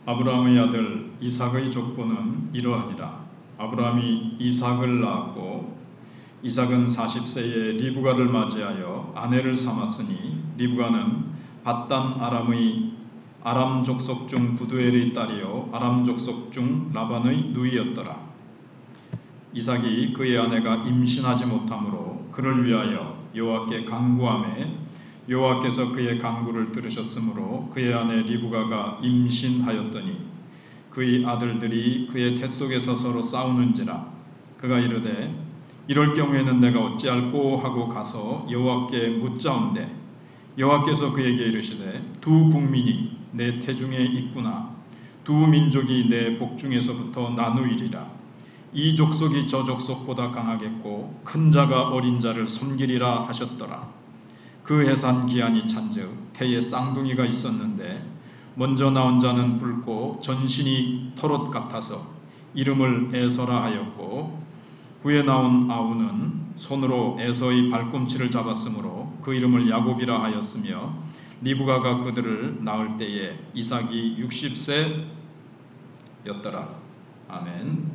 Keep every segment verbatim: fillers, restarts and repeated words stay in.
아브라함의 아들 이삭의 족보는 이러하니라. 아브라함이 이삭을 낳았고 이삭은 사십 세에 리브가를 맞이하여 아내를 삼았으니 리브가는 밧단 아람의 아람 족속 중 부두엘의 딸이요 아람 족속 중 라반의 누이였더라. 이삭이 그의 아내가 임신하지 못하므로 그를 위하여 여호와께 간구하매 여호와께서 그의 간구를 들으셨으므로 그의 아내 리브가가 임신하였더니 그의 아들들이 그의 태 속에서 서로 싸우는지라. 그가 이르되 이럴 경우에는 내가 어찌할꼬 하고 가서 여호와께 묻자온대 여호와께서 그에게 이르시되 두 국민이 내 태중에 있구나. 두 민족이 내 복중에서부터 나누이리라. 이 족속이 저 족속보다 강하겠고 큰 자가 어린 자를 섬기리라 하셨더라. 그 해산 기한이 찬즉 태에 쌍둥이가 있었는데 먼저 나온 자는 붉고 전신이 털옷 같아서 이름을 에서라 하였고 후에 나온 아우는 손으로 에서의 발꿈치를 잡았으므로 그 이름을 야곱이라 하였으며 리브가가 그들을 낳을 때에 이삭이 육십 세였더라. 아멘.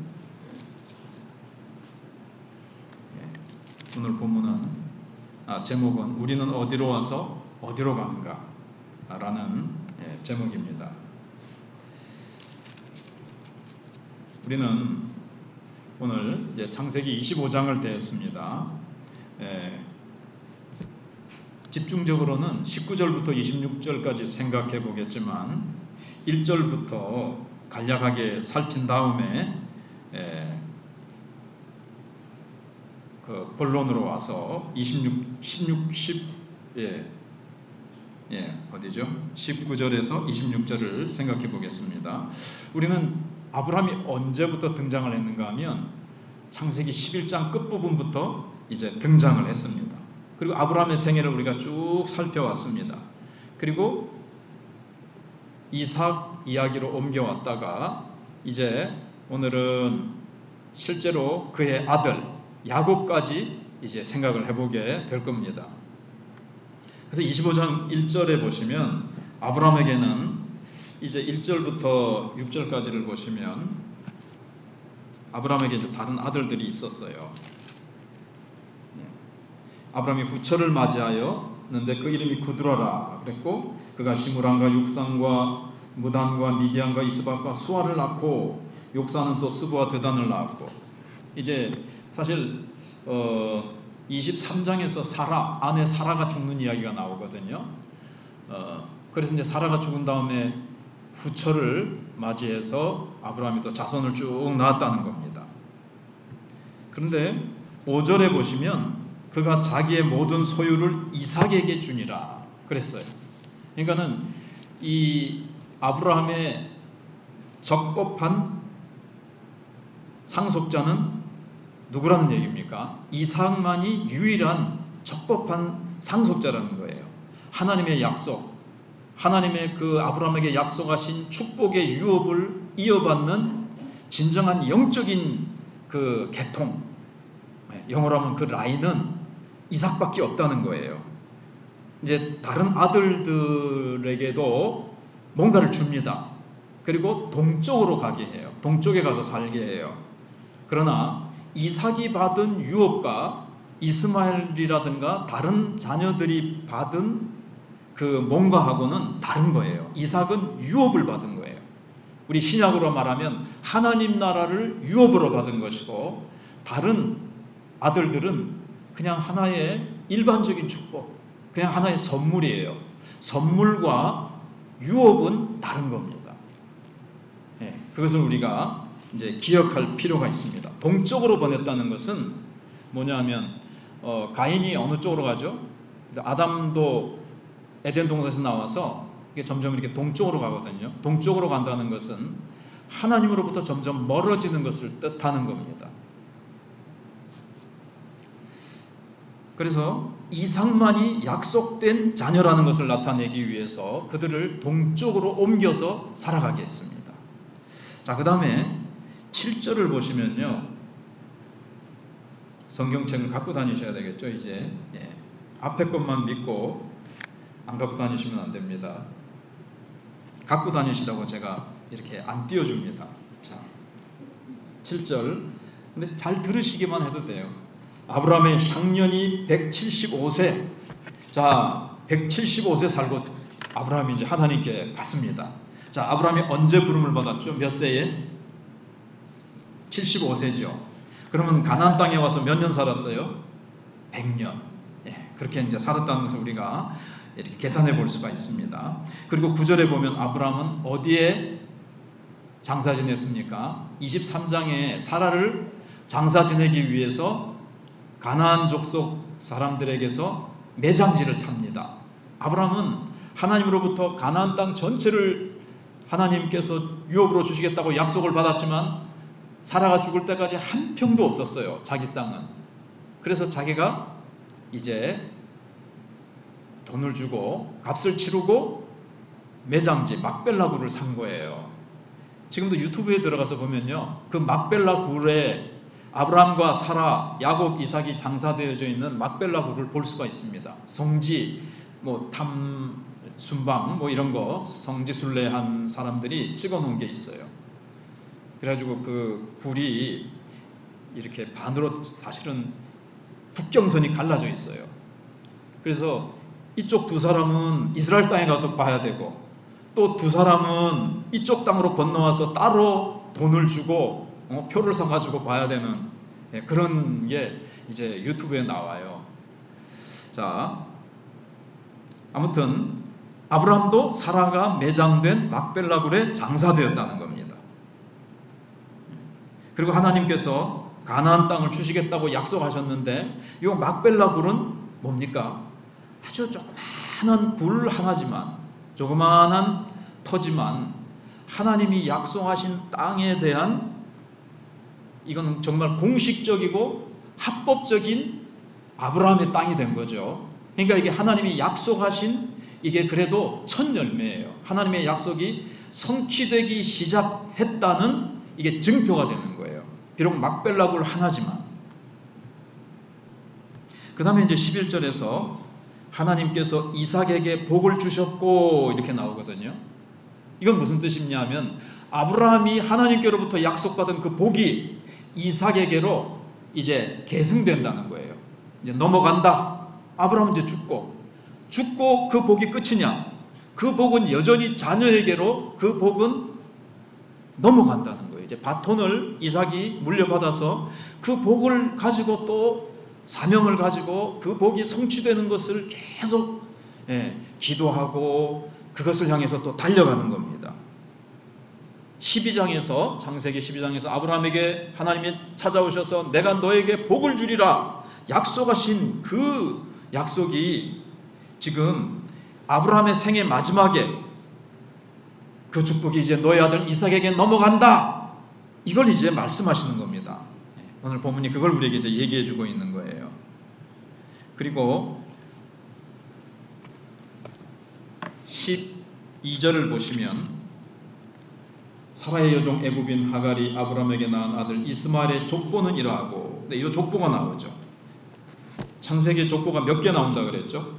오늘 본문은 아, 제목은 우리는 어디로 와서 어디로 가는가 라는 예, 제목입니다. 우리는 오늘 이제 창세기 이십오 장을 대했습니다. 예, 집중적으로는 십구 절부터 이십육 절까지 생각해 보겠지만 일 절부터 간략하게 살핀 다음에 예, 그 본론으로 와서 이십육, 십육, 십, 예, 예, 어디죠? 십구 절에서 이십육 절을 생각해 보겠습니다. 우리는 아브라함이 언제부터 등장을 했는가 하면 창세기 십일 장 끝부분부터 이제 등장을 했습니다. 그리고 아브라함의 생애를 우리가 쭉 살펴왔습니다. 그리고 이삭 이야기로 옮겨왔다가 이제 오늘은 실제로 그의 아들 야곱까지 이제 생각을 해보게 될 겁니다. 그래서 이십오 장 일 절에 보시면 아브라함에게는 이제 일 절부터 육 절까지를 보시면 아브라함에게 이제 다른 아들들이 있었어요. 아브라함이 후처를 맞이하였는데 그 이름이 구드라라 그랬고 그가 시므람과 육산과 무단과 미디안과 이스박과 수아를 낳고 욕사는 또 스브와 드단을 낳았고 이제 사실 어, 이십삼 장에서 사라 아내 사라가 죽는 이야기가 나오거든요. 어, 그래서 이제 사라가 죽은 다음에 후처를 맞이해서 아브라함이 또 자손을 쭉 낳았다는 겁니다. 그런데 오 절에 보시면 그가 자기의 모든 소유를 이삭에게 주니라 그랬어요. 그러니까는 이 아브라함의 적법한 상속자는 누구라는 얘기입니까? 이삭만이 유일한 적법한 상속자라는 거예요. 하나님의 약속, 하나님의 그 아브라함에게 약속하신 축복의 유업을 이어받는 진정한 영적인 그 계통, 영어로 하면 그 라인은 이삭밖에 없다는 거예요. 이제 다른 아들들에게도 뭔가를 줍니다. 그리고 동쪽으로 가게 해요. 동쪽에 가서 살게 해요. 그러나 이삭이 받은 유업과 이스마엘이라든가 다른 자녀들이 받은 그 뭔가하고는 다른 거예요. 이삭은 유업을 받은 거예요. 우리 신약으로 말하면 하나님 나라를 유업으로 받은 것이고 다른 아들들은 그냥 하나의 일반적인 축복, 그냥 하나의 선물이에요. 선물과 유업은 다른 겁니다. 네, 그것을 우리가 이제 기억할 필요가 있습니다. 동쪽으로 보냈다는 것은 뭐냐면 어, 가인이 어느 쪽으로 가죠? 아담도 에덴 동산에서 나와서 이게 점점 이렇게 동쪽으로 가거든요. 동쪽으로 간다는 것은 하나님으로부터 점점 멀어지는 것을 뜻하는 겁니다. 그래서 이삭만이 약속된 자녀라는 것을 나타내기 위해서 그들을 동쪽으로 옮겨서 살아가게 했습니다. 자, 그 다음에 칠 절을 보시면요. 성경책을 갖고 다니셔야 되겠죠, 이제. 예. 앞에 것만 믿고 안 갖고 다니시면 안 됩니다. 갖고 다니시라고 제가 이렇게 안 띄워줍니다. 자, 칠 절. 근데 잘 들으시기만 해도 돼요. 아브라함의 향년이 백칠십오 세. 자, 백칠십오 세 살고 아브라함이 이제 하나님께 갔습니다. 자, 아브라함이 언제 부름을 받았죠? 몇 세에? 칠십오 세죠. 그러면 가나안 땅에 와서 몇 년 살았어요? 백 년. 예, 그렇게 이제 살았다는 것을 우리가 이렇게 계산해 볼 수가 있습니다. 그리고 구 절에 보면 아브라함은 어디에 장사 지냈습니까? 이십삼 장에 사라를 장사 지내기 위해서 가나안 족속 사람들에게서 매장지를 삽니다. 아브라함은 하나님으로부터 가나안 땅 전체를 하나님께서 유업으로 주시겠다고 약속을 받았지만 사라가 죽을 때까지 한 평도 없었어요. 자기 땅은. 그래서 자기가 이제 돈을 주고 값을 치르고 매장지 막벨라 굴을 산 거예요. 지금도 유튜브에 들어가서 보면요, 그 막벨라 굴에 아브라함과 사라, 야곱, 이삭이 장사되어져 있는 막벨라 굴을 볼 수가 있습니다. 성지, 뭐 탐, 순방, 뭐 이런 거 성지 순례한 사람들이 찍어놓은 게 있어요. 그래가지고 그 굴이 이렇게 반으로 사실은 국경선이 갈라져 있어요. 그래서 이쪽 두 사람은 이스라엘 땅에 가서 봐야 되고 또 두 사람은 이쪽 땅으로 건너와서 따로 돈을 주고 어, 표를 사가지고 봐야 되는, 예, 그런 게 이제 유튜브에 나와요. 자, 아무튼 아브라함도 사라가 매장된 막벨라 굴에 장사되었다는 겁니다. 그리고 하나님께서 가나안 땅을 주시겠다고 약속하셨는데 이 막벨라 굴은 뭡니까? 아주 조그마한 굴 하나지만, 조그마한 터지만 하나님이 약속하신 땅에 대한, 이건 정말 공식적이고 합법적인 아브라함의 땅이 된 거죠. 그러니까 이게 하나님이 약속하신, 이게 그래도 첫 열매예요. 하나님의 약속이 성취되기 시작했다는 이게 증표가 되는 거예요. 비록 막벨라 굴 하나지만. 그 다음에 이제 십일 절에서 하나님께서 이삭에게 복을 주셨고 이렇게 나오거든요. 이건 무슨 뜻이냐 하면 아브라함이 하나님께로부터 약속받은 그 복이 이삭에게로 이제 계승된다는 거예요. 이제 넘어간다. 아브라함은 이제 죽고 죽고 그 복이 끝이냐? 그 복은 여전히 자녀에게로 그 복은 넘어간다는 거예요. 이제 바톤을 이삭이 물려받아서 그 복을 가지고 또 사명을 가지고 그 복이 성취되는 것을 계속, 예, 기도하고 그것을 향해서 또 달려가는 겁니다. 십이 장에서, 창세기 십이 장에서 아브라함에게 하나님이 찾아오셔서 내가 너에게 복을 주리라 약속하신 그 약속이 지금 아브라함의 생애 마지막에 그 축복이 이제 너의 아들 이삭에게 넘어간다, 이걸 이제 말씀하시는 겁니다. 오늘 본문이 그걸 우리에게 이제 얘기해 주고 있는 거예요. 그리고 십이 절을 보시면 사라의 여종 애굽인 하갈이 아브라함에게 낳은 아들 이스마엘의 족보는 이러하고, 네, 이 족보가 나오죠. 창세기 족보가 몇 개 나온다 그랬죠?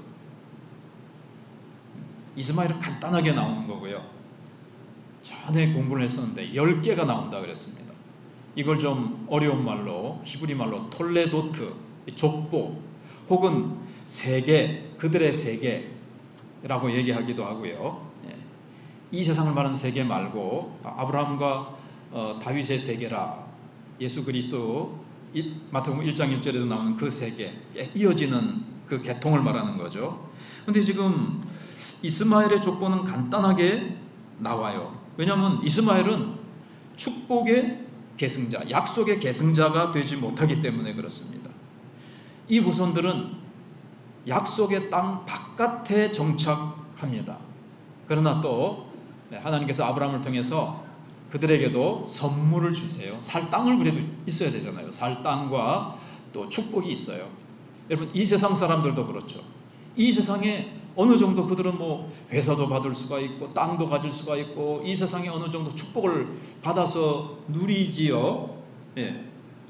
이스마엘은 간단하게 나오는 거고요. 전에 공부를 했었는데 열 개가 나온다 그랬습니다. 이걸 좀 어려운 말로, 히브리 말로 톨레도트, 족보, 혹은 세계, 그들의 세계라고 얘기하기도 하고요. 이 세상을 말하는 세계 말고 아브라함과 어, 다윗의 세계라, 예수 그리스도 마태복음 일 장 일 절에도 나오는 그 세계, 이어지는 그 계통을 말하는 거죠. 그런데 지금 이스마엘의 족보는 간단하게 나와요. 왜냐하면 이스마엘은 축복의 계승자, 약속의 계승자가 되지 못하기 때문에 그렇습니다. 이 후손들은 약속의 땅 바깥에 정착합니다. 그러나 또 하나님께서 아브라함을 통해서 그들에게도 선물을 주세요. 살 땅을 그래도 있어야 되잖아요. 살 땅과 또 축복이 있어요. 여러분, 이 세상 사람들도 그렇죠. 이 세상에 어느 정도 그들은 뭐 회사도 받을 수가 있고 땅도 가질 수가 있고 이 세상에 어느 정도 축복을 받아서 누리지요. 예.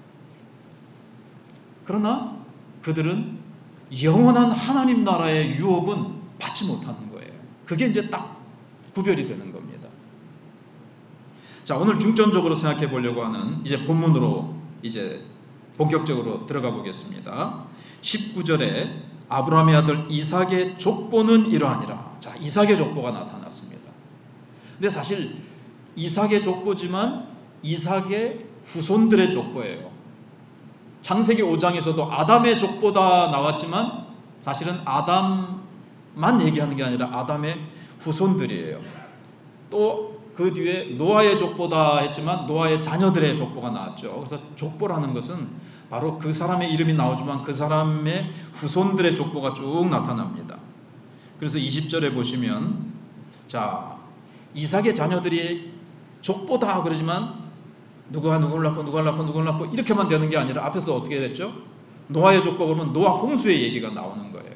그러나 그들은 영원한 하나님 나라의 유업은 받지 못하는 거예요. 그게 이제 딱 구별이 되는 겁니다. 자, 오늘 중점적으로 생각해 보려고 하는 이제 본문으로 이제 본격적으로 들어가 보겠습니다. 십구 절에 아브라함의 아들 이삭의 족보는 이러하니라. 자, 이삭의 족보가 나타났습니다. 근데 사실 이삭의 족보지만 이삭의 후손들의 족보예요. 창세기 오 장에서도 아담의 족보다 나왔지만 사실은 아담만 얘기하는 게 아니라 아담의 후손들이에요. 또 그 뒤에 노아의 족보다 했지만 노아의 자녀들의 족보가 나왔죠. 그래서 족보라는 것은 바로 그 사람의 이름이 나오지만 그 사람의 후손들의 족보가 쭉 나타납니다. 그래서 이십 절에 보시면 자, 이삭의 자녀들이 족보다 그러지만 누가 누구를 낳고 누구를 낳고 누구를 낳고 이렇게만 되는 게 아니라 앞에서 어떻게 됐죠? 노아의 족보 보면 노아 홍수의 얘기가 나오는 거예요.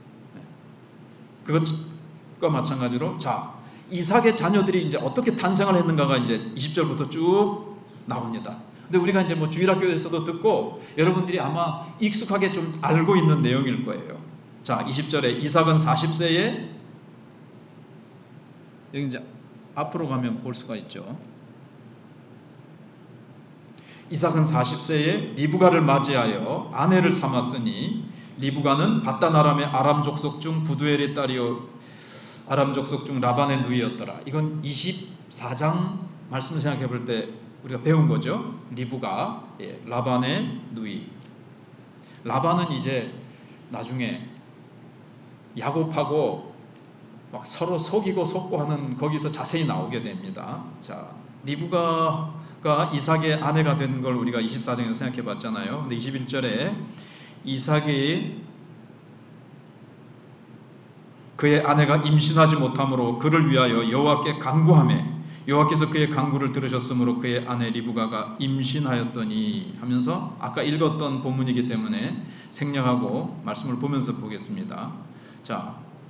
그것과 마찬가지로 자, 이삭의 자녀들이 이제 어떻게 탄생을 했는가가 이제 이십 절부터 쭉 나옵니다. 근데 우리가 이제 뭐 주일학교에서도 듣고 여러분들이 아마 익숙하게 좀 알고 있는 내용일 거예요. 자, 이십 절에 이삭은 사십 세에 여기 이제 앞으로 가면 볼 수가 있죠. 이삭은 사십 세에 리브가를 맞이하여 아내를 삼았으니 리브가는 바단 아람의 아람 족속 중 부두엘의 딸이요 아람 족속 중 라반의 누이였더라. 이건 이십사 장 말씀을 생각해 볼 때 우리가 배운 거죠. 리브가 예, 라반의 누이. 라반은 이제 나중에 야곱하고 막 서로 속이고 속고 하는 거기서 자세히 나오게 됩니다. 자, 리브가가 이삭의 아내가 된 걸 우리가 이십사 장에서 생각해 봤잖아요. 근데 이십일 절에 이삭이 그의 아내가 임신하지 못함으로 그를 위하여 여호와께 간구하매 여호와께서 그의 간구를 들으셨으므로 그의 아내 리브가가 임신하였더니 하면서 아까 읽었던 본문이기 때문에 생략하고 말씀을 보면서 보겠습니다. 자,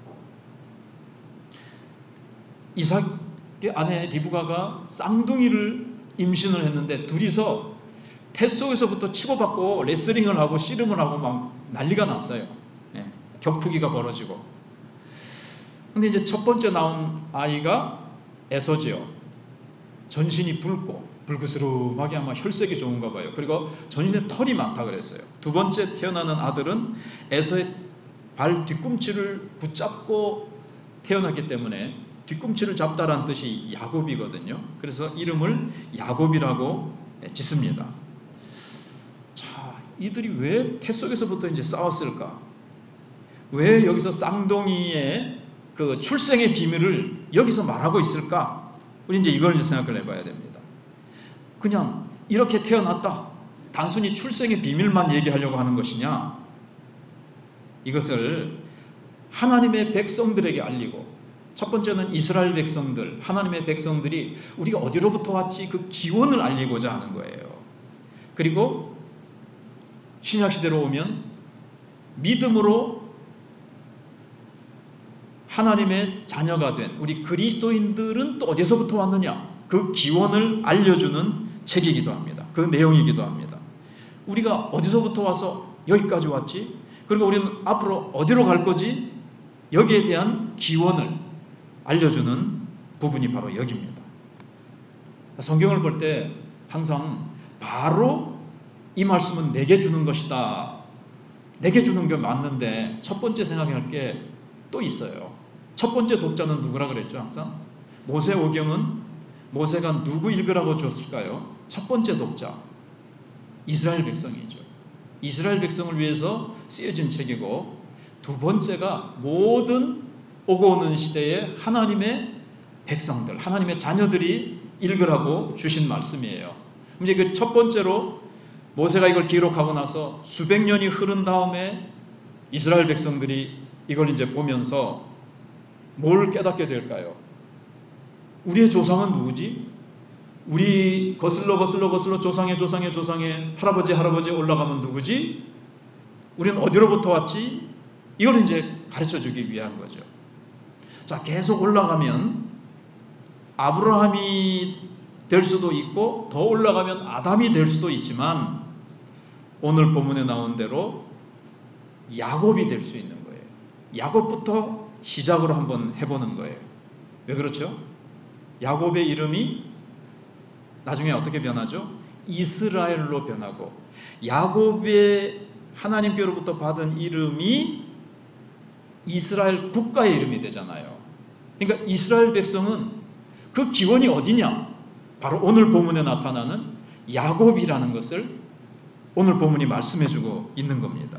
이삭의 아내 리브가가 쌍둥이를 임신을 했는데 둘이서 태 속에서부터 치고받고 레슬링을 하고 씨름을 하고 막 난리가 났어요. 예, 격투기가 벌어지고. 근데 이제 첫 번째 나온 아이가 에서지요. 전신이 붉고 불그스름하게 아마 혈색이 좋은가 봐요. 그리고 전신에 털이 많다 그랬어요. 두 번째 태어나는 아들은 에서의 발 뒤꿈치를 붙잡고 태어났기 때문에 뒤꿈치를 잡다라는 뜻이 야곱이거든요. 그래서 이름을 야곱이라고 짓습니다. 자, 이들이 왜 태 속에서부터 이제 싸웠을까? 왜 여기서 쌍둥이의 그 출생의 비밀을 여기서 말하고 있을까? 우리 이제 이걸 이제 생각을 해봐야 됩니다. 그냥 이렇게 태어났다. 단순히 출생의 비밀만 얘기하려고 하는 것이냐? 이것을 하나님의 백성들에게 알리고, 첫 번째는 이스라엘 백성들, 하나님의 백성들이 우리가 어디로부터 왔지 그 기원을 알리고자 하는 거예요. 그리고 신약시대로 오면 믿음으로 하나님의 자녀가 된 우리 그리스도인들은 또 어디서부터 왔느냐? 그 기원을 알려주는 책이기도 합니다. 그 내용이기도 합니다. 우리가 어디서부터 와서 여기까지 왔지? 그리고 우리는 앞으로 어디로 갈 거지? 여기에 대한 기원을 알려주는 부분이 바로 여기입니다. 성경을 볼 때 항상 바로 이 말씀은 내게 주는 것이다. 내게 주는 게 맞는데 첫 번째 생각할 게 또 있어요. 첫 번째 독자는 누구라 그랬죠? 항상 모세오경은 모세가 누구 읽으라고 줬을까요? 첫 번째 독자 이스라엘 백성이죠. 이스라엘 백성을 위해서 쓰여진 책이고, 두 번째가 모든 오고 오는 시대에 하나님의 백성들, 하나님의 자녀들이 읽으라고 주신 말씀이에요. 이제 그 첫 번째로 모세가 이걸 기록하고 나서 수백 년이 흐른 다음에 이스라엘 백성들이 이걸 이제 보면서 뭘 깨닫게 될까요? 우리의 조상은 누구지? 우리 거슬러 거슬러 거슬러 조상의 조상의 조상의 할아버지 할아버지 올라가면 누구지? 우리는 어디로부터 왔지? 이걸 이제 가르쳐 주기 위한 거죠. 자, 계속 올라가면 아브라함이 될 수도 있고 더 올라가면 아담이 될 수도 있지만 오늘 본문에 나온 대로 야곱이 될 수 있는 거예요. 야곱부터 시작으로 한번 해보는 거예요. 왜 그렇죠? 야곱의 이름이 나중에 어떻게 변하죠? 이스라엘로 변하고, 야곱의 하나님께로부터 받은 이름이 이스라엘 국가의 이름이 되잖아요. 그러니까 이스라엘 백성은 그 기원이 어디냐? 바로 오늘 본문에 나타나는 야곱이라는 것을 오늘 본문이 말씀해주고 있는 겁니다.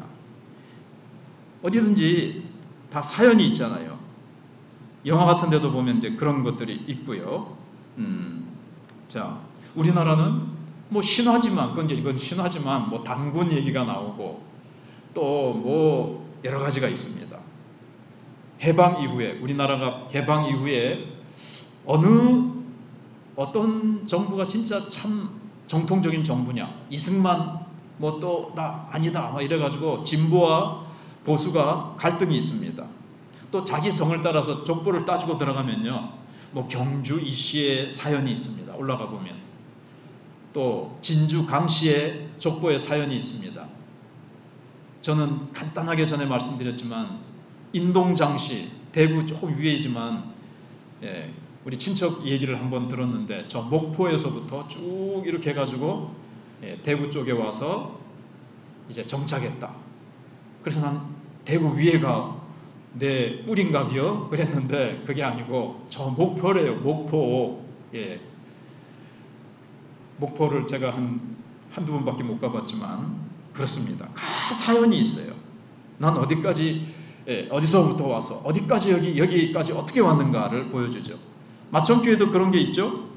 어디든지 다 사연이 있잖아요. 영화 같은 데도 보면 이제 그런 것들이 있고요. 음, 자, 우리나라는 뭐 신화지만, 그건 이제 이건 신화지만 뭐 단군 얘기가 나오고 또 뭐 여러 가지가 있습니다. 해방 이후에, 우리나라가 해방 이후에 어느 어떤 정부가 진짜 참 정통적인 정부냐, 이승만 뭐 또 나 아니다 막 이래가지고 진보와 보수가 갈등이 있습니다. 또 자기 성을 따라서 족보를 따지고 들어가면요, 뭐 경주 이씨의 사연이 있습니다. 올라가 보면 또 진주 강씨의 족보의 사연이 있습니다. 저는 간단하게 전에 말씀드렸지만 인동장씨, 대구 조금 위에지만 예, 우리 친척 얘기를 한번 들었는데, 저 목포에서부터 쭉 이렇게 해가지고 예, 대구 쪽에 와서 이제 정착했다. 그래서 난 대구 위에가 내 뿌린가비요? 그랬는데 그게 아니고 저 목포래요. 목포. 예. 목포를 제가 한 한두 번밖에 못 가봤지만 그렇습니다. 다 사연이 있어요. 난 어디까지 예, 어디서부터 와서 어디까지 여기 여기까지 어떻게 왔는가를 보여주죠. 마천교회도 그런 게 있죠.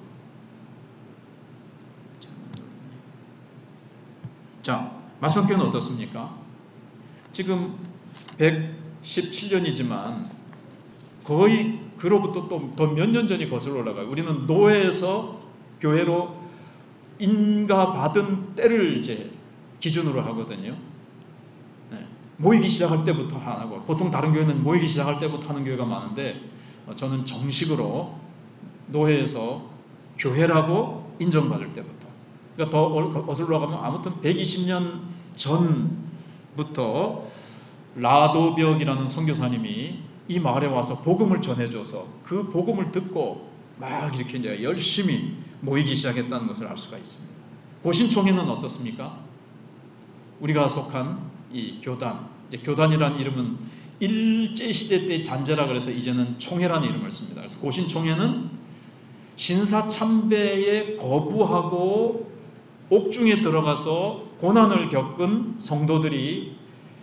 자, 마천교회는 어떻습니까? 지금 백십칠 년이지만 거의 그로부터 또 더 몇 년 전이 거슬러 올라가요. 우리는 노예에서 교회로 인가받은 때를 이제 기준으로 하거든요. 네. 모이기 시작할 때부터 하고, 보통 다른 교회는 모이기 시작할 때부터 하는 교회가 많은데 저는 정식으로 노예에서 교회라고 인정받을 때부터, 그러니까 더 거슬러 가면 아무튼 백이십 년 전부터 라도벽이라는 선교사님이 이 마을에 와서 복음을 전해줘서 그 복음을 듣고 막 이렇게 이제 열심히 모이기 시작했다는 것을 알 수가 있습니다. 고신총회는 어떻습니까? 우리가 속한 이 교단, 이제 교단이라는 이름은 일제시대 때 잔재라 그래서 이제는 총회라는 이름을 씁니다. 그래서 고신총회는 신사참배에 거부하고 옥중에 들어가서 고난을 겪은 성도들이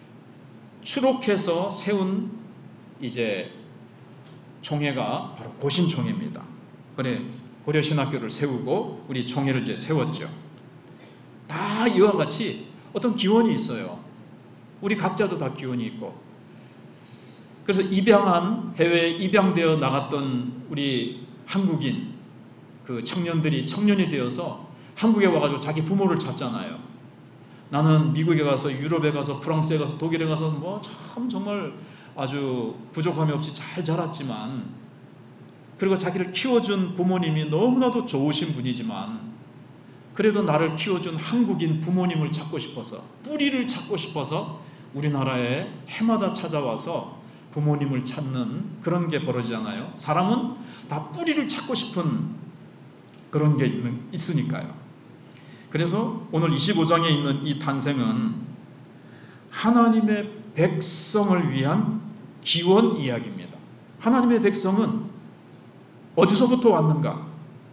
추록해서 세운 이제 총회가 바로 고신총회입니다. 그래 고려신학교를 세우고 우리 총회를 이제 세웠죠. 다 이와 같이 어떤 기원이 있어요. 우리 각자도 다 기원이 있고. 그래서 입양한, 해외에 입양되어 나갔던 우리 한국인 그 청년들이 청년이 되어서 한국에 와가지고 자기 부모를 찾잖아요. 나는 미국에 가서, 유럽에 가서, 프랑스에 가서, 독일에 가서 뭐 참 정말 아주 부족함이 없이 잘 자랐지만, 그리고 자기를 키워준 부모님이 너무나도 좋으신 분이지만 그래도 나를 키워준 한국인 부모님을 찾고 싶어서, 뿌리를 찾고 싶어서 우리나라에 해마다 찾아와서 부모님을 찾는 그런 게 벌어지잖아요. 사람은 다 뿌리를 찾고 싶은 그런 게 있는, 있으니까요. 그래서 오늘 이십오 장에 있는 이 탄생은 하나님의 백성을 위한 기원 이야기입니다. 하나님의 백성은 어디서부터 왔는가?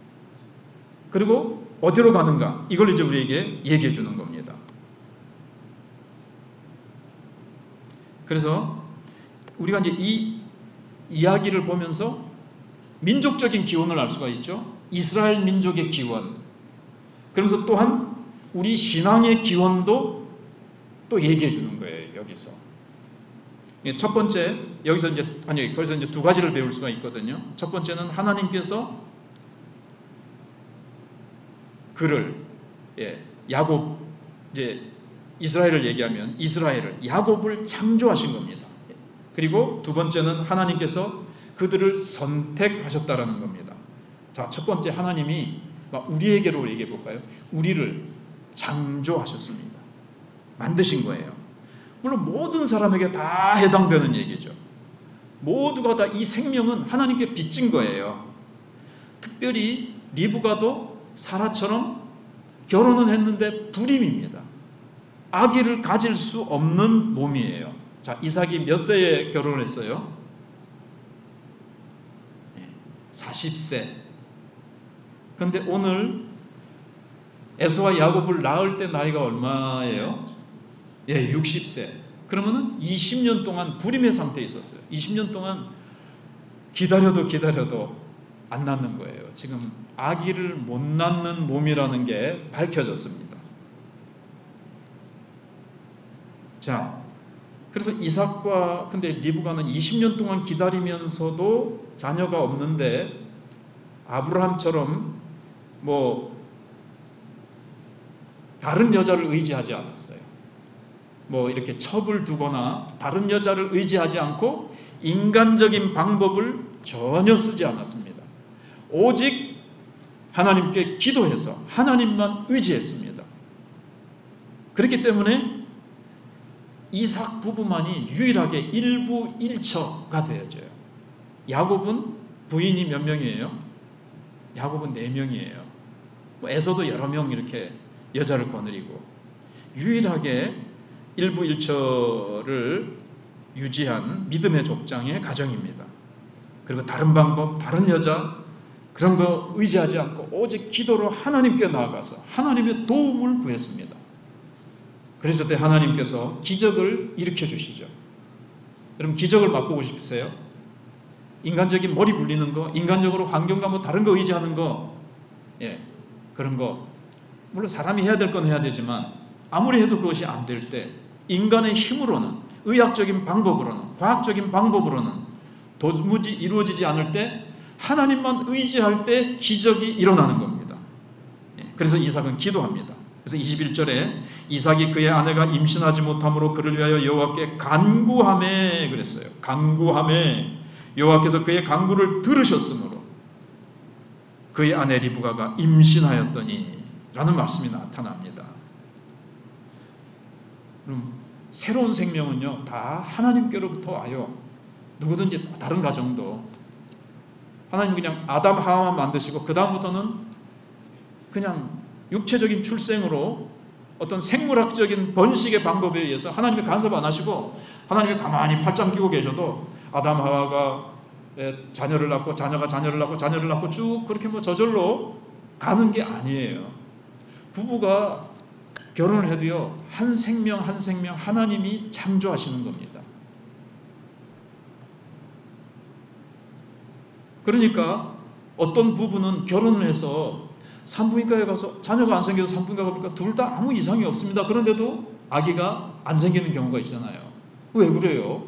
그리고 어디로 가는가? 이걸 이제 우리에게 얘기해 주는 겁니다. 그래서 우리가 이제 이 이야기를 보면서 민족적인 기원을 알 수가 있죠. 이스라엘 민족의 기원. 그러면서 또한 우리 신앙의 기원도 또 얘기해 주는 거예요, 여기서. 첫 번째, 여기서 이제, 아니, 그래서 이제 두 가지를 배울 수가 있거든요. 첫 번째는 하나님께서 그를, 예, 야곱, 이제 이스라엘을 얘기하면 이스라엘을, 야곱을 창조하신 겁니다. 그리고 두 번째는 하나님께서 그들을 선택하셨다라는 겁니다. 자, 첫 번째, 하나님이 우리에게로 얘기해 볼까요? 우리를 창조하셨습니다. 만드신 거예요. 물론 모든 사람에게 다 해당되는 얘기죠. 모두가 다 이 생명은 하나님께 빚진 거예요. 특별히 리브가도 사라처럼 결혼은 했는데 불임입니다. 아기를 가질 수 없는 몸이에요. 자, 이삭이 몇 세에 결혼을 했어요? 사십 세. 그런데 오늘 에서와 야곱을 낳을 때 나이가 얼마예요? 예, 육십 세. 그러면은 이십 년 동안 불임의 상태에 있었어요. 이십 년 동안 기다려도 기다려도 안 낳는 거예요. 지금 아기를 못 낳는 몸이라는 게 밝혀졌습니다. 자, 그래서 이삭과 근데 리브가는 이십 년 동안 기다리면서도 자녀가 없는데 아브라함처럼 뭐 다른 여자를 의지하지 않았어요. 뭐 이렇게 첩을 두거나 다른 여자를 의지하지 않고 인간적인 방법을 전혀 쓰지 않았습니다. 오직 하나님께 기도해서 하나님만 의지했습니다. 그렇기 때문에 이삭 부부만이 유일하게 일부일처가 되어져요. 야곱은 부인이 몇 명이에요? 야곱은 네 명이에요. 뭐 에서도 여러 명 이렇게 여자를 거느리고 유일하게 일부일처를 유지한 믿음의 족장의 가정입니다. 그리고 다른 방법, 다른 여자 그런 거 의지하지 않고 오직 기도로 하나님께 나아가서 하나님의 도움을 구했습니다. 그래서 그때 하나님께서 기적을 일으켜 주시죠. 여러분 기적을 맛보고 싶으세요? 인간적인 머리 굴리는 거, 인간적으로 환경과 뭐 다른 거 의지하는 거, 예, 그런 거 물론 사람이 해야 될 건 해야 되지만 아무리 해도 그것이 안 될 때 인간의 힘으로는 의학적인 방법으로는 과학적인 방법으로는 도무지 이루어지지 않을 때 하나님만 의지할 때 기적이 일어나는 겁니다. 예, 그래서 이삭은 기도합니다. 그래서 이십일 절에 이삭이 그의 아내가 임신하지 못함으로 그를 위하여 여호와께 간구하매 그랬어요. 간구하매 여호와께서 그의 간구를 들으셨으므로 그의 아내 리브가가 임신하였더니 라는 말씀이 나타납니다. 그럼 새로운 생명은요 다 하나님께로부터 와요. 누구든지 다른 가정도 하나님이 그냥 아담 하와만 만드시고 그 다음부터는 그냥 육체적인 출생으로 어떤 생물학적인 번식의 방법에 의해서 하나님이 간섭 안 하시고 하나님이 가만히 팔짱 끼고 계셔도 아담 하와가 자녀를 낳고 자녀가 자녀를 낳고 자녀를 낳고 쭉 그렇게 뭐 저절로 가는 게 아니에요. 부부가 결혼을 해도요 한 생명 한 생명 하나님이 창조하시는 겁니다. 그러니까 어떤 부부는 결혼을 해서 산부인과에 가서 자녀가 안 생겨서 산부인과 가보니까 둘 다 아무 이상이 없습니다. 그런데도 아기가 안 생기는 경우가 있잖아요. 왜 그래요?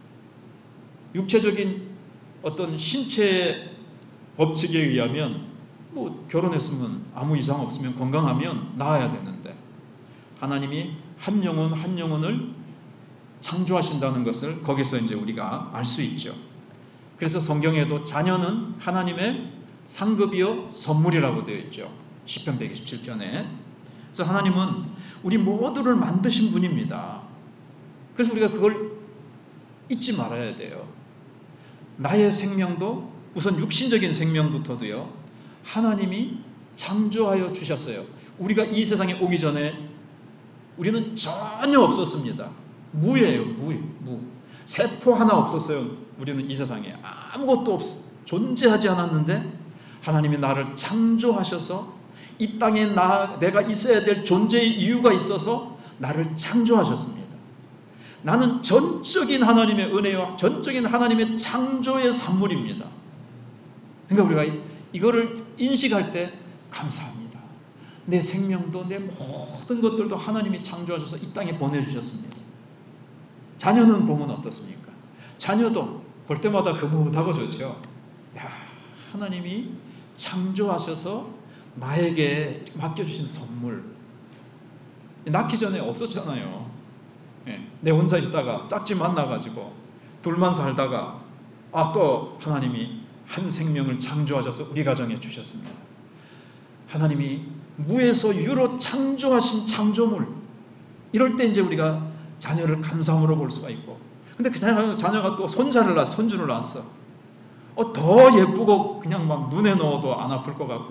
육체적인 어떤 신체 법칙에 의하면 뭐 결혼했으면 아무 이상 없으면 건강하면 낳아야 되는데 하나님이 한 영혼 한 영혼을 창조하신다는 것을 거기서 이제 우리가 알 수 있죠. 그래서 성경에도 자녀는 하나님의 상급이요 선물이라고 되어 있죠. 시편 백이십칠 편에. 그래서 하나님은 우리 모두를 만드신 분입니다. 그래서 우리가 그걸 잊지 말아야 돼요. 나의 생명도 우선 육신적인 생명부터도요 하나님이 창조하여 주셨어요. 우리가 이 세상에 오기 전에 우리는 전혀 없었습니다. 무예요. 무. 무. 세포 하나 없었어요. 우리는 이 세상에 아무것도 없, 존재하지 않았는데 하나님이 나를 창조하셔서 이 땅에 나, 내가 있어야 될 존재의 이유가 있어서 나를 창조하셨습니다. 나는 전적인 하나님의 은혜와 전적인 하나님의 창조의 산물입니다. 그러니까 우리가 이거를 인식할 때 감사합니다. 내 생명도 내 모든 것들도 하나님이 창조하셔서 이 땅에 보내주셨습니다. 자녀는 보면 어떻습니까? 자녀도 볼 때마다 흐뭇하고 좋죠. 야, 하나님이 창조하셔서 나에게 맡겨주신 선물. 낳기 전에 없었잖아요. 예, 내 혼자 있다가 짝지 만나가지고 둘만 살다가 아, 또 하나님이 한 생명을 창조하셔서 우리 가정에 주셨습니다. 하나님이 무에서 유로 창조하신 창조물. 이럴 때 이제 우리가 자녀를 감사함으로 볼 수가 있고, 근데 그 자녀가, 자녀가 또 손자를 낳았어, 손주를 낳았어. 어, 더 예쁘고 그냥 막 눈에 넣어도 안 아플 것 같고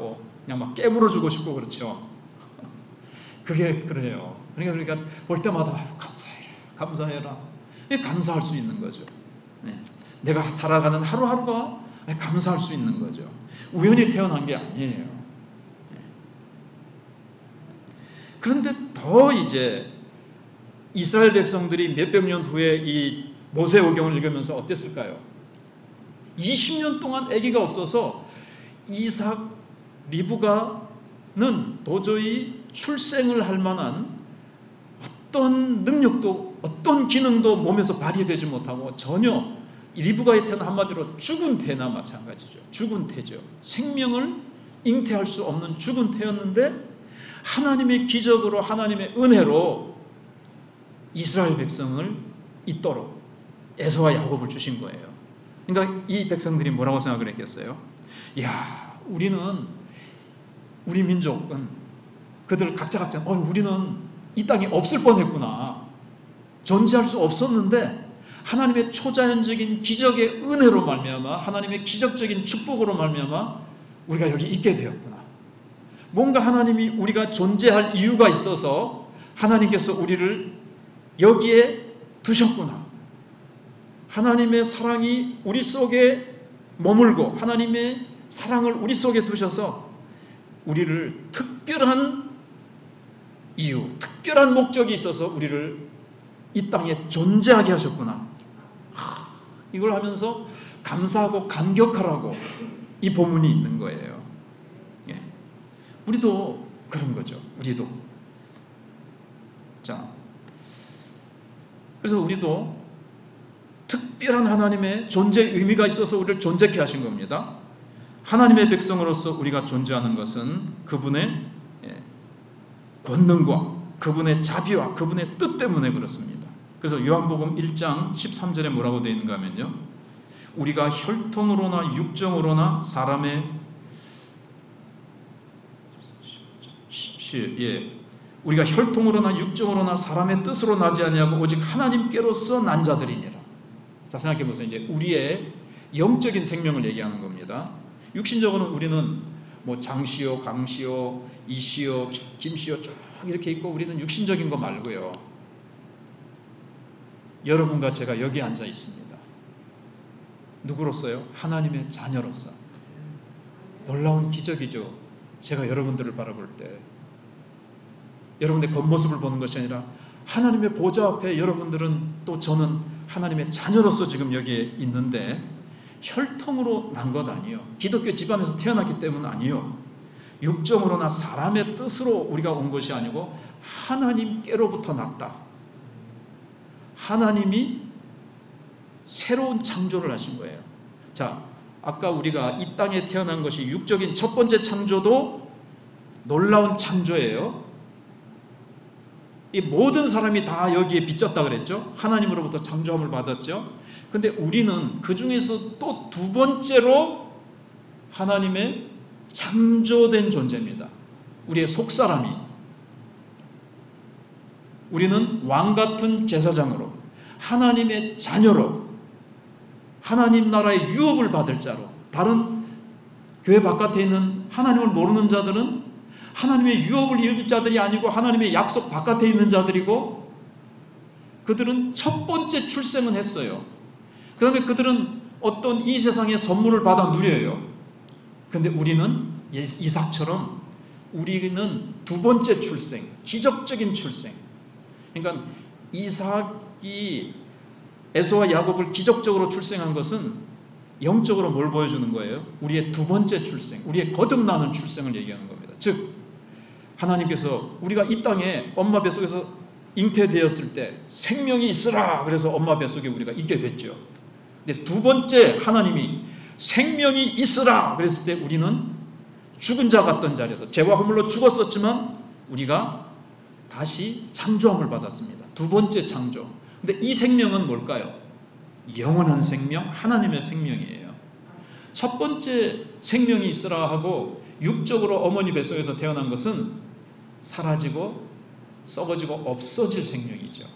그냥 막 깨물어주고 싶고 그렇죠. 그게 그래요. 그러니까 그러니까 볼 때마다 아유, 감사해라, 감사해라. 감사할 수 있는 거죠. 네. 내가 살아가는 하루하루가 감사할 수 있는 거죠. 우연히 태어난 게 아니에요. 네. 그런데 더 이제 이스라엘 백성들이 몇백 년 후에 이 모세오경을 읽으면서 어땠을까요? 이십 년 동안 아기가 없어서 이삭, 리브가는 도저히 출생을 할 만한 어떤 능력도 어떤 기능도 몸에서 발휘되지 못하고 전혀 리브가의 태는 한마디로 죽은 태나 마찬가지죠. 죽은 태죠. 생명을 잉태할 수 없는 죽은 태였는데 하나님의 기적으로 하나님의 은혜로 이스라엘 백성을 잇도록 에서와 야곱을 주신 거예요. 그러니까 이 백성들이 뭐라고 생각을 했겠어요? 야, 우리는 우리 민족은 그들 각자 각자 어, 우리는 이 땅에 없을 뻔했구나. 존재할 수 없었는데 하나님의 초자연적인 기적의 은혜로 말미암아 하나님의 기적적인 축복으로 말미암아 우리가 여기 있게 되었구나. 뭔가 하나님이 우리가 존재할 이유가 있어서 하나님께서 우리를 여기에 두셨구나. 하나님의 사랑이 우리 속에 머물고 하나님의 사랑을 우리 속에 두셔서 우리를 특별한 이유, 특별한 목적이 있어서 우리를 이 땅에 존재하게 하셨구나. 하, 이걸 하면서 감사하고 감격하라고 이 본문이 있는 거예요. 예. 우리도 그런 거죠. 우리도. 자, 그래서 우리도 특별한 하나님의 존재 의미가 있어서 우리를 존재케 하신 겁니다. 하나님의 백성으로서 우리가 존재하는 것은 그분의 권능과 그분의 자비와 그분의 뜻 때문에 그렇습니다. 그래서 요한복음 일 장 십삼 절에 뭐라고 되어 있는가 하면요. 우리가 혈통으로나 육정으로나 사람의 예, 우리가 혈통으로나 육정으로나 사람의 뜻으로 나지 아니하고 오직 하나님께로서 난 자들이니라. 자, 생각해 보세요. 이제 우리의 영적인 생명을 얘기하는 겁니다. 육신적으로는 우리는 뭐 장시호, 강시호, 이시호, 김시호 쭉 이렇게 있고 우리는 육신적인 거 말고요. 여러분과 제가 여기 앉아 있습니다. 누구로서요? 하나님의 자녀로서. 놀라운 기적이죠. 제가 여러분들을 바라볼 때 여러분의 겉모습을 보는 것이 아니라 하나님의 보좌 앞에 여러분들은 또 저는 하나님의 자녀로서 지금 여기에 있는데 혈통으로 난 것 아니요. 기독교 집안에서 태어났기 때문 아니요. 육정으로나 사람의 뜻으로 우리가 온 것이 아니고 하나님께로부터 났다. 하나님이 새로운 창조를 하신 거예요. 자, 아까 우리가 이 땅에 태어난 것이 육적인 첫 번째 창조도 놀라운 창조예요. 이 모든 사람이 다 여기에 빚졌다 그랬죠. 하나님으로부터 창조함을 받았죠. 근데 우리는 그 중에서 또 두 번째로 하나님의 창조된 존재입니다. 우리의 속사람이. 우리는 왕같은 제사장으로 하나님의 자녀로 하나님 나라의 유업을 받을 자로 다른 교회 바깥에 있는 하나님을 모르는 자들은 하나님의 유업을 이을 자들이 아니고 하나님의 약속 바깥에 있는 자들이고 그들은 첫 번째 출생은 했어요. 그 다음에 그들은 어떤 이 세상의 선물을 받아 누려요. 그런데 우리는 이삭처럼 우리는 두 번째 출생, 기적적인 출생. 그러니까 이삭이 에서와 야곱을 기적적으로 출생한 것은 영적으로 뭘 보여주는 거예요? 우리의 두 번째 출생, 우리의 거듭나는 출생을 얘기하는 겁니다. 즉 하나님께서 우리가 이 땅에 엄마 뱃속에서 잉태되었을 때 생명이 있으라 그래서 엄마 뱃속에 우리가 있게 됐죠. 근데 두 번째 하나님이 생명이 있으라 그랬을 때 우리는 죽은 자 같던 자리에서 죄와 허물로 죽었었지만 우리가 다시 창조함을 받았습니다. 두 번째 창조. 근데 이 생명은 뭘까요? 영원한 생명, 하나님의 생명이에요. 첫 번째 생명이 있으라 하고 육적으로 어머니 뱃속에서 태어난 것은 사라지고 썩어지고 없어질 생명이죠.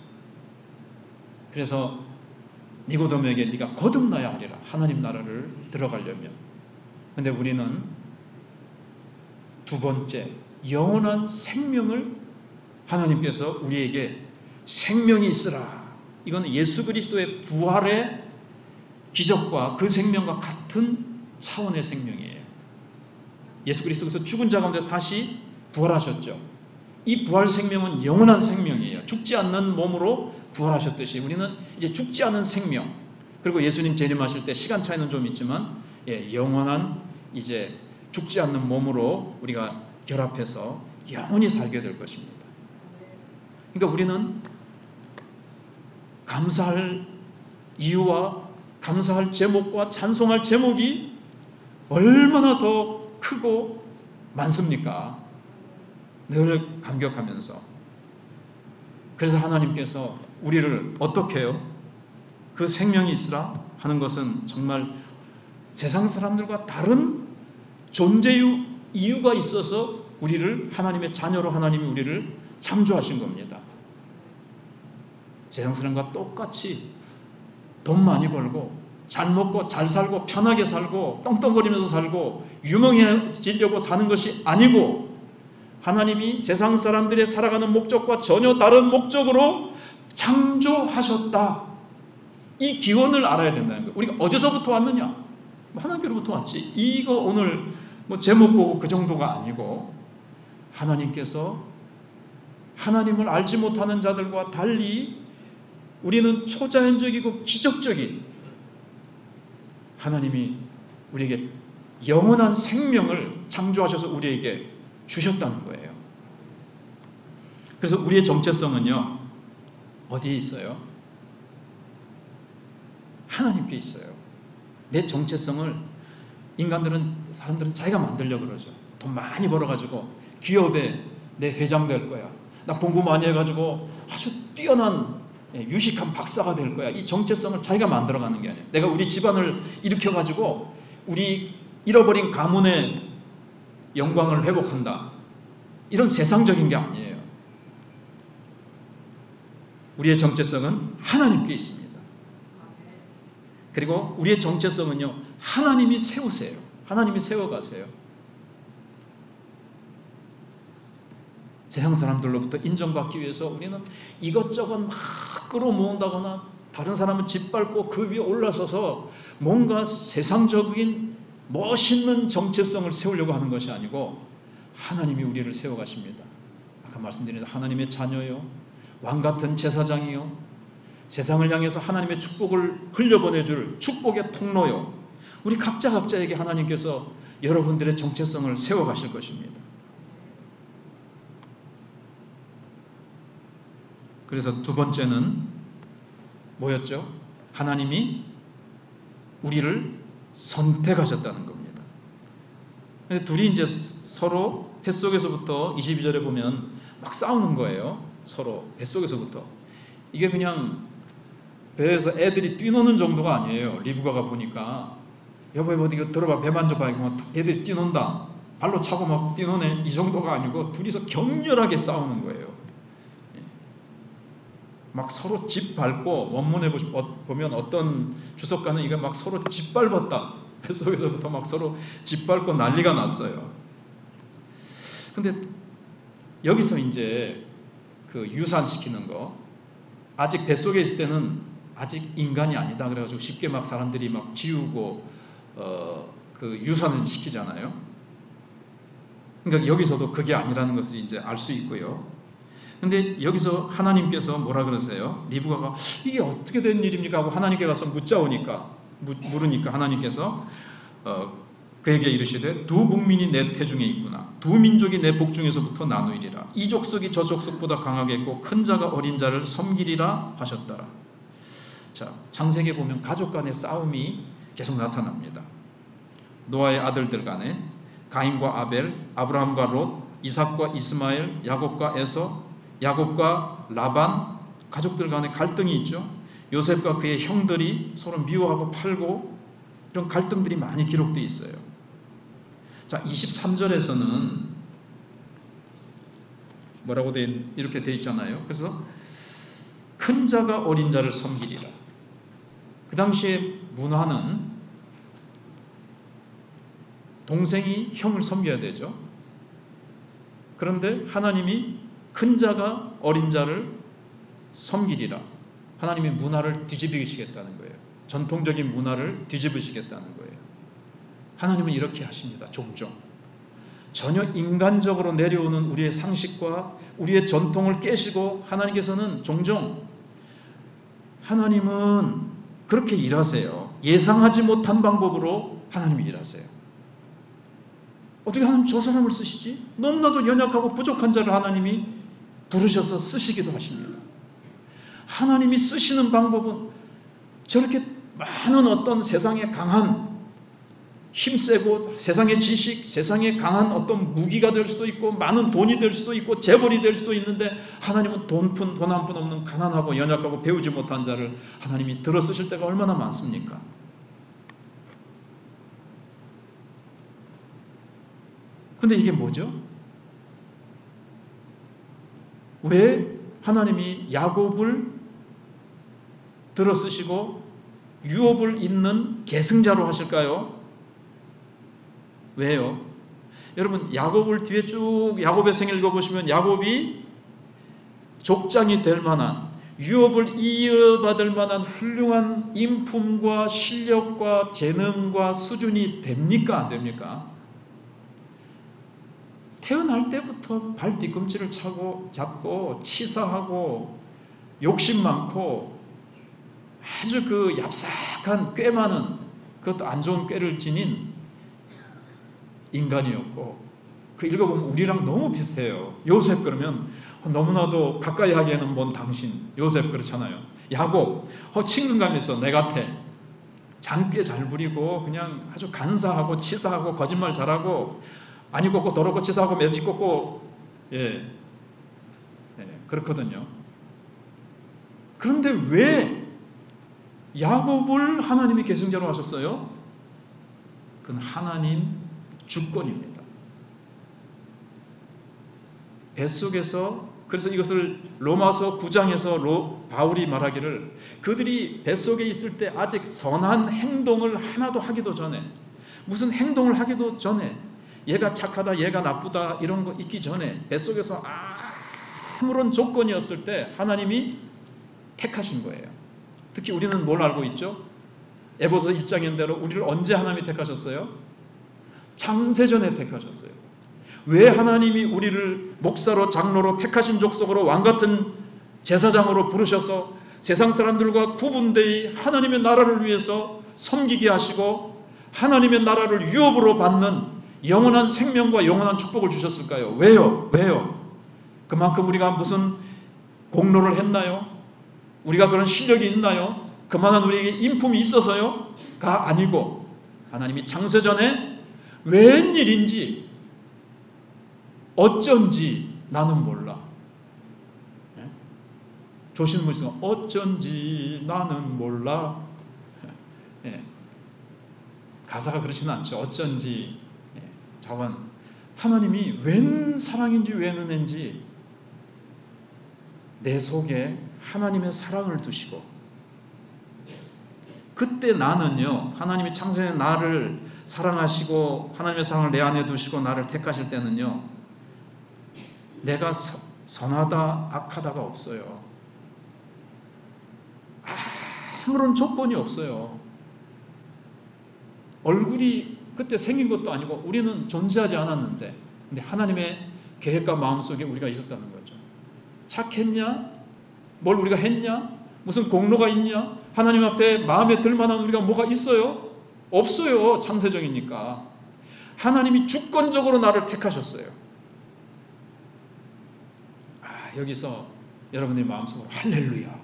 그래서 니고데모에게 네가 거듭나야 하리라. 하나님 나라를 들어가려면. 근데 우리는 두 번째, 영원한 생명을 하나님께서 우리에게 생명이 있으라. 이건 예수 그리스도의 부활의 기적과 그 생명과 같은 차원의 생명이에요. 예수 그리스도께서 죽은 자 가운데 다시 부활하셨죠. 이 부활 생명은 영원한 생명이에요. 죽지 않는 몸으로 부활하셨듯이 우리는 이제 죽지 않은 생명, 그리고 예수님 재림하실 때 시간 차이는 좀 있지만 예, 영원한 이제 죽지 않는 몸으로 우리가 결합해서 영원히 살게 될 것입니다. 그러니까 우리는 감사할 이유와 감사할 제목과 찬송할 제목이 얼마나 더 크고 많습니까? 늘 감격하면서. 그래서 하나님께서 우리를 어떻게 해요? 그 생명이 있으라 하는 것은 정말 세상 사람들과 다른 존재 이유가 있어서 우리를 하나님의 자녀로 하나님이 우리를 창조하신 겁니다. 세상 사람과 똑같이 돈 많이 벌고 잘 먹고 잘 살고 편하게 살고 떵떵거리면서 살고 유명해지려고 사는 것이 아니고 하나님이 세상 사람들의 살아가는 목적과 전혀 다른 목적으로 창조하셨다. 이 기원을 알아야 된다는 거예요. 우리가 어디서부터 왔느냐? 하나님께로부터 왔지. 이거 오늘 뭐 제목 보고 그 정도가 아니고 하나님께서 하나님을 알지 못하는 자들과 달리 우리는 초자연적이고 기적적인 하나님이 우리에게 영원한 생명을 창조하셔서 우리에게 주셨다는 거예요. 그래서 우리의 정체성은요, 어디에 있어요? 하나님께 있어요. 내 정체성을 인간들은, 사람들은 자기가 만들려고 그러죠. 돈 많이 벌어가지고 기업에 내 회장 될 거야. 나 공부 많이 해가지고 아주 뛰어난 유식한 박사가 될 거야. 이 정체성을 자기가 만들어가는 게 아니에요. 내가 우리 집안을 일으켜가지고 우리 잃어버린 가문의 영광을 회복한다. 이런 세상적인 게 아니에요. 우리의 정체성은 하나님께 있습니다. 그리고 우리의 정체성은요, 하나님이 세우세요. 하나님이 세워가세요. 세상 사람들로부터 인정받기 위해서 우리는 이것저것 막 끌어모은다거나 다른 사람을 짓밟고 그 위에 올라서서 뭔가 세상적인 멋있는 정체성을 세우려고 하는 것이 아니고 하나님이 우리를 세워가십니다. 아까 말씀드린 하나님의 자녀요, 왕같은 제사장이요, 세상을 향해서 하나님의 축복을 흘려보내줄 축복의 통로요, 우리 각자 각자에게 하나님께서 여러분들의 정체성을 세워가실 것입니다. 그래서 두 번째는 뭐였죠? 하나님이 우리를 선택하셨다는 겁니다. 둘이 이제 서로 뱃속에서부터 이십이 절에 보면 막 싸우는 거예요. 서로 뱃속에서부터. 이게 그냥 배에서 애들이 뛰노는 정도가 아니에요. 리브가가 보니까 여보 여보 이거 들어봐, 배 만져봐, 이거 애들이 뛰논다, 발로 차고 막 뛰노네, 이 정도가 아니고 둘이서 격렬하게 싸우는 거예요. 막 서로 짓밟고, 원문에 보면 어떤 주석가는 이거 막 서로 짓밟았다, 뱃속에서부터 막 서로 짓밟고 난리가 났어요. 근데 여기서 이제 그 유산시키는 거, 아직 뱃속에 있을 때는 아직 인간이 아니다 그래가지고 쉽게 막 사람들이 막 지우고 어, 그 유산을 시키잖아요. 그러니까 여기서도 그게 아니라는 것을 이제 알 수 있고요. 근데 여기서 하나님께서 뭐라 그러세요? 리브가가 이게 어떻게 된 일입니까? 하고 하나님께 가서 묻자오니까, 물으니까 하나님께서 어, 그에게 이르시되 두 국민이 내 태중에 있구나. 두 민족이 내 복중에서부터 나누이리라. 이 족속이 저 족속보다 강하겠고 큰 자가 어린 자를 섬기리라 하셨더라. 자, 창세기에 보면 가족 간의 싸움이 계속 나타납니다. 노아의 아들들 간에 가인과 아벨, 아브라함과 롯, 이삭과 이스마엘, 야곱과 에서, 야곱과 라반, 가족들 간의 갈등이 있죠. 요셉과 그의 형들이 서로 미워하고 팔고, 이런 갈등들이 많이 기록되어 있어요. 자, 이십삼 절에서는 뭐라고 돼, 이렇게 되어 있잖아요. 그래서 큰 자가 어린 자를 섬기리라. 그 당시에 문화는 동생이 형을 섬겨야 되죠. 그런데 하나님이 큰 자가 어린 자를 섬기리라. 하나님이 문화를 뒤집으시겠다는 거예요. 전통적인 문화를 뒤집으시겠다는 거예요. 하나님은 이렇게 하십니다. 종종. 전혀 인간적으로 내려오는 우리의 상식과 우리의 전통을 깨시고 하나님께서는 종종 하나님은 그렇게 일하세요. 예상하지 못한 방법으로 하나님이 일하세요. 어떻게 하나님 저 사람을 쓰시지? 너무나도 연약하고 부족한 자를 하나님이 부르셔서 쓰시기도 하십니다. 하나님이 쓰시는 방법은 저렇게 많은 어떤 세상에 강한 힘세고 세상의 지식, 세상에 강한 어떤 무기가 될 수도 있고 많은 돈이 될 수도 있고 재벌이 될 수도 있는데 하나님은 돈푼 돈 한 푼 없는 가난하고 연약하고 배우지 못한 자를 하나님이 들어 쓰실 때가 얼마나 많습니까? 근데 이게 뭐죠? 왜 하나님이 야곱을 들어 쓰시고 유업을 잇는 계승자로 하실까요? 왜요? 여러분 야곱을 뒤에 쭉 야곱의 생을 읽어보시면 야곱이 족장이 될 만한 유업을 이어받을 만한 훌륭한 인품과 실력과 재능과 수준이 됩니까? 안 됩니까? 태어날 때부터 발 뒤꿈치를 차고 잡고 치사하고 욕심 많고 아주 그 얍삭한 꽤 많은 그것도 안 좋은 꾀를 지닌 인간이었고 그 읽어보면 우리랑 너무 비슷해요. 요셉 그러면 너무나도 가까이 하기에는 먼 당신 요셉 그렇잖아요. 야곱 어, 친근감 있어 내 같아. 장꽤 잘 부리고 그냥 아주 간사하고 치사하고 거짓말 잘하고 아니 꽂고 더럽고 치사하고 매치 꽂고 예, 예 그렇거든요. 그런데 왜 야곱을 하나님이 계승자로 하셨어요? 그건 하나님 주권입니다. 뱃속에서 그래서 이것을 로마서 구 장에서 로, 바울이 말하기를 그들이 뱃속에 있을 때 아직 선한 행동을 하나도 하기도 전에 무슨 행동을 하기도 전에 얘가 착하다 얘가 나쁘다 이런 거 있기 전에 뱃속에서 아무런 조건이 없을 때 하나님이 택하신 거예요. 특히 우리는 뭘 알고 있죠? 에베소 일 장인 대로 우리를 언제 하나님이 택하셨어요? 창세전에 택하셨어요. 왜 하나님이 우리를 목사로 장로로 택하신 족속으로 왕같은 제사장으로 부르셔서 세상 사람들과 구분되이 하나님의 나라를 위해서 섬기게 하시고 하나님의 나라를 유업으로 받는 영원한 생명과 영원한 축복을 주셨을까요? 왜요? 왜요? 그만큼 우리가 무슨 공로를 했나요? 우리가 그런 실력이 있나요? 그만한 우리에게 인품이 있어서요? 가 아니고 하나님이 창세전에 웬일인지 어쩐지 나는 몰라. 예? 조신 문씨가 어쩐지 나는 몰라. 예. 가사가 그렇지는 않죠. 어쩐지 예. 자원 하나님이 웬 사랑인지 웬 은혜인지 내 속에 하나님의 사랑을 두시고 그때 나는요 하나님이 창세에 나를 사랑하시고 하나님의 사랑을 내 안에 두시고 나를 택하실 때는요 내가 서, 선하다 악하다가 없어요. 아무런 조건이 없어요. 얼굴이 그때 생긴 것도 아니고 우리는 존재하지 않았는데 근데 하나님의 계획과 마음속에 우리가 있었다는 거죠. 착했냐? 뭘 우리가 했냐? 무슨 공로가 있냐? 하나님 앞에 마음에 들만한 우리가 뭐가 있어요? 없어요. 창세적이니까. 하나님이 주권적으로 나를 택하셨어요. 아, 여기서 여러분의 마음속으로 할렐루야.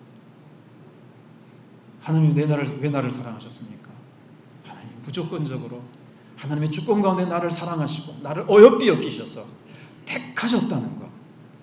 하나님이 내 나를 왜 나를 사랑하셨습니까? 하나님 무조건적으로 하나님의 주권 가운데 나를 사랑하시고 나를 어여삐 여기셔서 택하셨다는 것.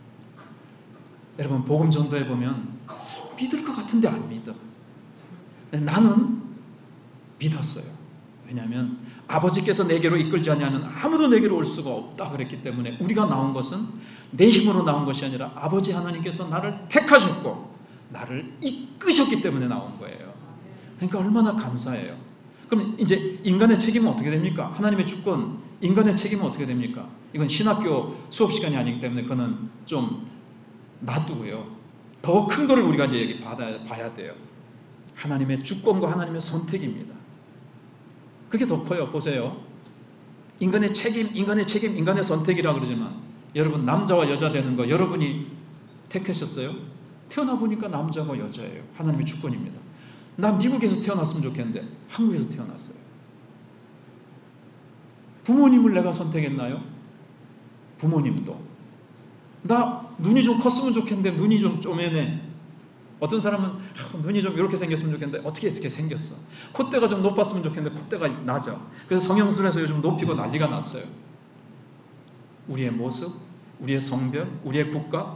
여러분 복음 전도해 보면 믿을 것 같은데 안 믿어. 나는 믿었어요. 왜냐하면 아버지께서 내게로 이끌지 않으면 아무도 내게로 올 수가 없다 그랬기 때문에 우리가 나온 것은 내 힘으로 나온 것이 아니라 아버지 하나님께서 나를 택하셨고 나를 이끄셨기 때문에 나온 거예요. 그러니까 얼마나 감사해요. 그럼 이제 인간의 책임은 어떻게 됩니까? 하나님의 주권, 인간의 책임은 어떻게 됩니까? 이건 신학교 수업 시간이 아니기 때문에 그거는 좀 놔두고요. 더 큰 거를 우리가 이제 여기 받아, 봐야 돼요. 하나님의 주권과 하나님의 선택입니다. 그게 더 커요. 보세요. 인간의 책임, 인간의 책임, 인간의 선택이라 그러지만 여러분 남자와 여자 되는 거 여러분이 택하셨어요? 태어나 보니까 남자고 여자예요. 하나님의 주권입니다. 나 미국에서 태어났으면 좋겠는데 한국에서 태어났어요. 부모님을 내가 선택했나요? 부모님도. 나 눈이 좀 컸으면 좋겠는데 눈이 좀 쪼매네. 어떤 사람은 눈이 좀 이렇게 생겼으면 좋겠는데 어떻게 이렇게 생겼어. 콧대가 좀 높았으면 좋겠는데 콧대가 낮아. 그래서 성형술에서 요즘 높이고 난리가 났어요. 우리의 모습, 우리의 성별, 우리의 국가,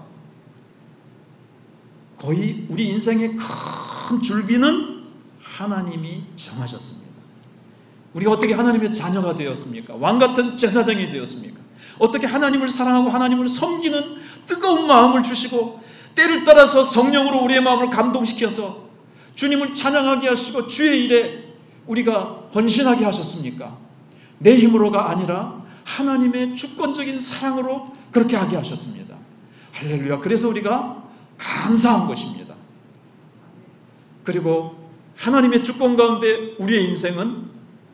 거의 우리 인생의 큰 줄기는 하나님이 정하셨습니다. 우리가 어떻게 하나님의 자녀가 되었습니까? 왕같은 제사장이 되었습니까? 어떻게 하나님을 사랑하고 하나님을 섬기는 뜨거운 마음을 주시고 때를 따라서 성령으로 우리의 마음을 감동시켜서 주님을 찬양하게 하시고 주의 일에 우리가 헌신하게 하셨습니까? 내 힘으로가 아니라 하나님의 주권적인 사랑으로 그렇게 하게 하셨습니다. 할렐루야. 그래서 우리가 감사한 것입니다. 그리고 하나님의 주권 가운데 우리의 인생은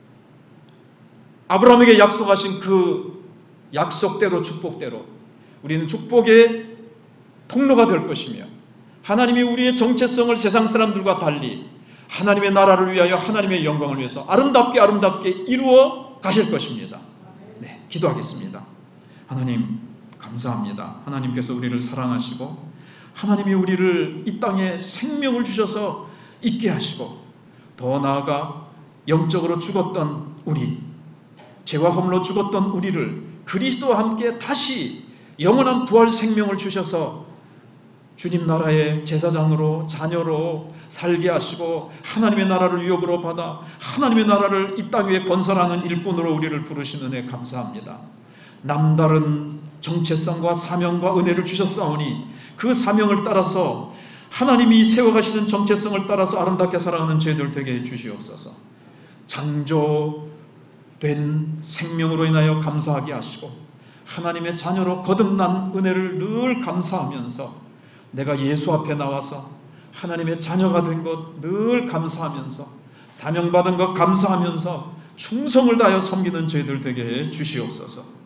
아브라함에게 약속하신 그 약속대로 축복대로 우리는 축복의 통로가 될 것이며 하나님이 우리의 정체성을 세상 사람들과 달리 하나님의 나라를 위하여 하나님의 영광을 위해서 아름답게 아름답게 이루어 가실 것입니다. 네, 기도하겠습니다. 하나님 감사합니다. 하나님께서 우리를 사랑하시고 하나님이 우리를 이 땅에 생명을 주셔서 있게 하시고 더 나아가 영적으로 죽었던 우리, 죄와 허물로 죽었던 우리를 그리스도와 함께 다시 영원한 부활 생명을 주셔서 주님 나라의 제사장으로 자녀로 살게 하시고 하나님의 나라를 유업으로 받아 하나님의 나라를 이 땅 위에 건설하는 일꾼으로 우리를 부르신 은혜 감사합니다. 남다른 정체성과 사명과 은혜를 주셨사오니 그 사명을 따라서 하나님이 세워가시는 정체성을 따라서 아름답게 살아가는 저희들 되게 해주시옵소서. 창조된 생명으로 인하여 감사하게 하시고 하나님의 자녀로 거듭난 은혜를 늘 감사하면서 내가 예수 앞에 나와서 하나님의 자녀가 된 것 늘 감사하면서 사명받은 것 감사하면서 충성을 다하여 섬기는 저희들 되게 해 주시옵소서.